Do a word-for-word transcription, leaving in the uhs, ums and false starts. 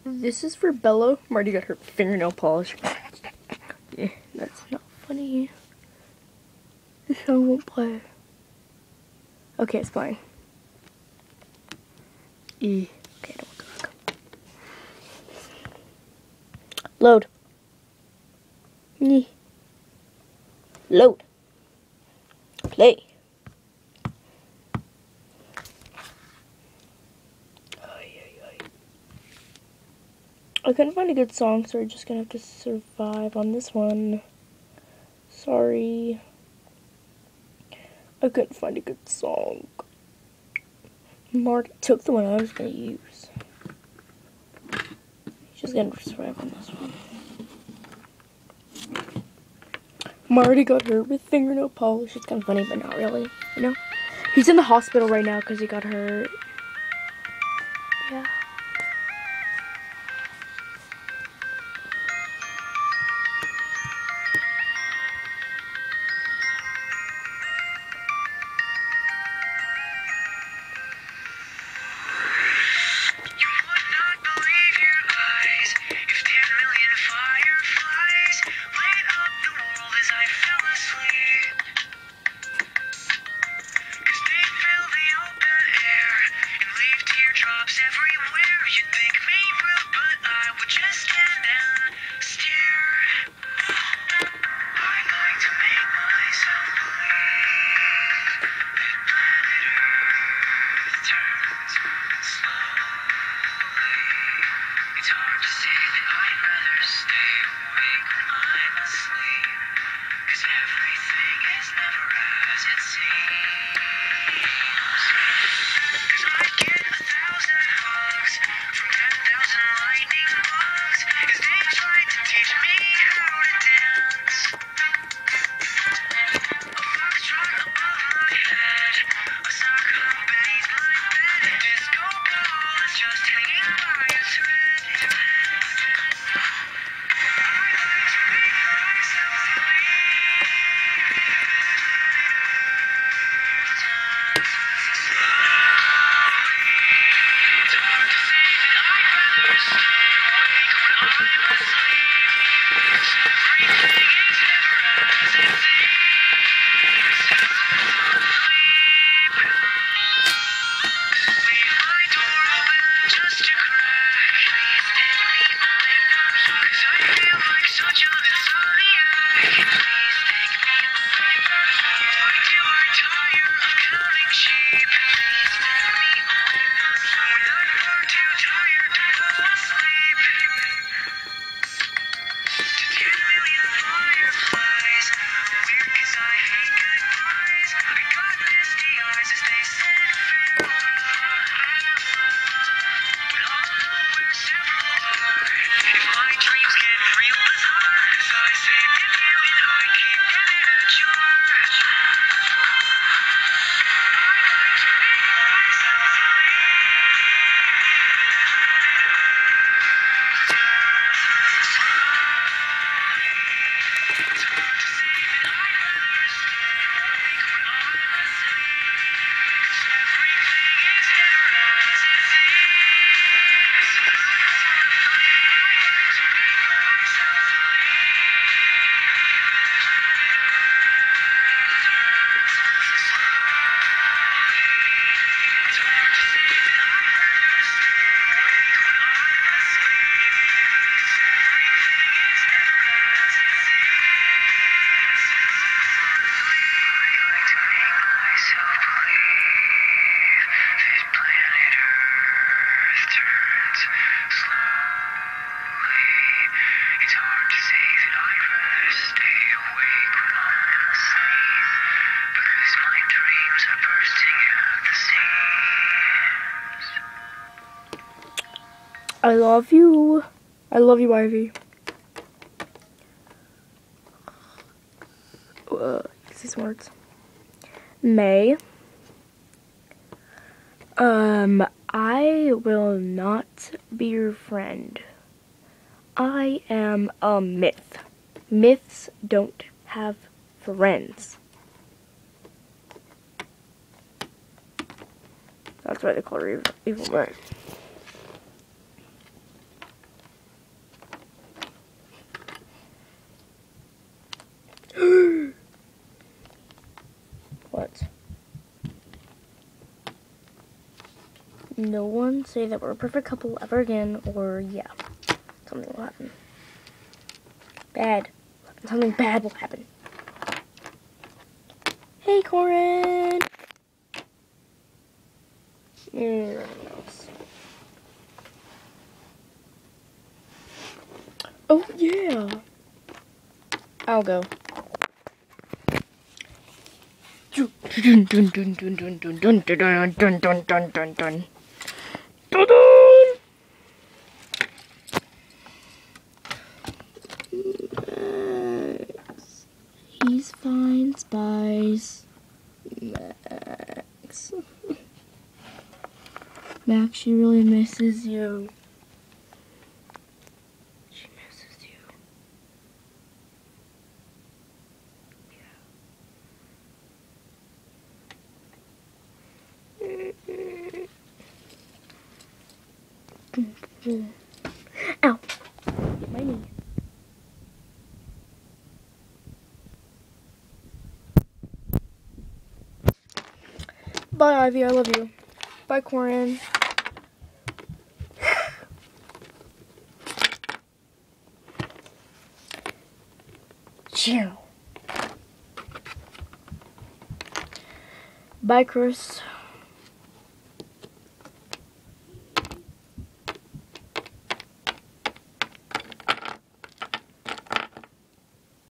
This is for Bella. Marty got her fingernail polish. Yeah, that's not funny. This song won't play. Okay, it's fine. E. Okay, don't go back. Load. E. Load. Play. I couldn't find a good song, so we're just gonna have to survive on this one. Sorry. I couldn't find a good song. Mark took the one I was gonna use. He's just gonna survive on this one. Marty got hurt with fingernail polish. It's kind of funny, but not really, you know? He's in the hospital right now because he got hurt. Yeah. I love you. I love you, Ivy. Uh, these words. May. Um, I will not be your friend. I am a myth. Myths don't have friends. That's why they call her Evil, evil May. no one say that we're a perfect couple ever again, or yeah, something will happen. Bad. Something bad will happen. Hey, Corin! Mm, nothing else. Oh, yeah! I'll go. Dun dun dun dun dun dun dun dun dun dun dun dun dun dun. Max. He's fine, Spice. Max. Max, she really misses you. She misses you. Yeah. Ow. My knee. Bye, Ivy. I love you. Bye, Corin. Ciao. Bye, Chris.